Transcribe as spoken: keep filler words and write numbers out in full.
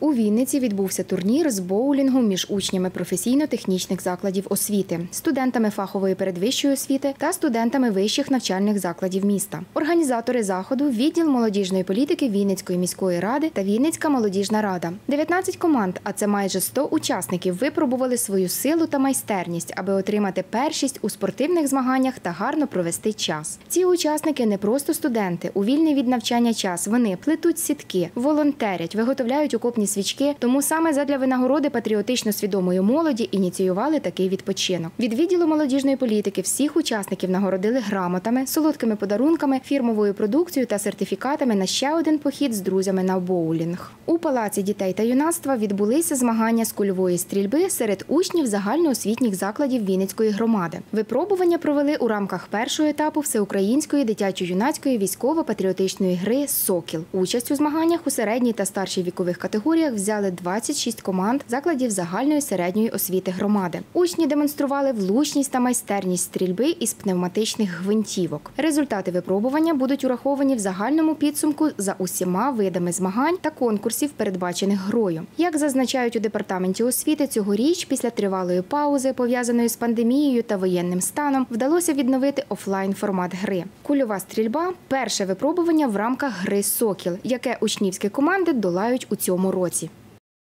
У Вінниці відбувся турнір з боулінгу між учнями професійно-технічних закладів освіти, студентами фахової передвищої освіти та студентами вищих навчальних закладів міста. Організатори заходу – відділ молодіжної політики Вінницької міської ради та Вінницька молодіжна рада. дев'ятнадцять команд, а це майже сто учасників, випробували свою силу та майстерність, аби отримати першість у спортивних змаганнях та гарно провести час. Ці учасники не просто студенти. У вільний від навчання час вони плетуть сітки, волонтерять, виготовляють окопні свічки, тому саме задля винагороди патріотично свідомої молоді ініціювали такий відпочинок. Від відділу молодіжної політики всіх учасників нагородили грамотами, солодкими подарунками, фірмовою продукцією та сертифікатами на ще один похід з друзями на боулінг. У Палаці дітей та юнацтва відбулися змагання з кульової стрільби серед учнів загальноосвітніх закладів Вінницької громади. Випробування провели у рамках першого етапу всеукраїнської дитячо-юнацької військово-патріотичної гри «Сокіл». Участь у змаганнях у середній та старшій вікових категоріях взяли двадцять шість команд закладів загальної середньої освіти громади. Учні демонстрували влучність та майстерність стрільби із пневматичних гвинтівок. Результати випробування будуть ураховані в загальному підсумку за усіма видами змагань та конкурсів, передбачених грою. Як зазначають у департаменті освіти, цьогоріч після тривалої паузи, пов'язаної з пандемією та воєнним станом, вдалося відновити офлайн-формат гри. Кульова стрільба – перше випробування в рамках гри «Сокіл», яке учнівські команди долають у цьому році.